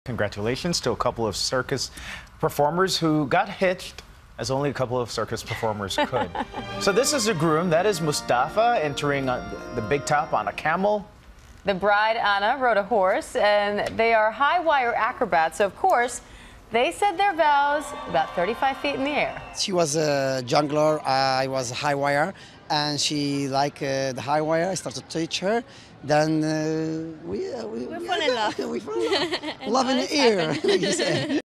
Congratulations to a couple of circus performers who got hitched, as only a couple of circus performers could. So this is a groom, that is Mustafa, entering the big top on a camel. The bride, Anna, rode a horse, and they are high wire acrobats, so of course, they said their vows about 35 feet in the air. She was a jungler, I was a high wire, and she liked the high wire. I started to teach her. Then we fell in love. We fell in love. Love in the ear, like you say.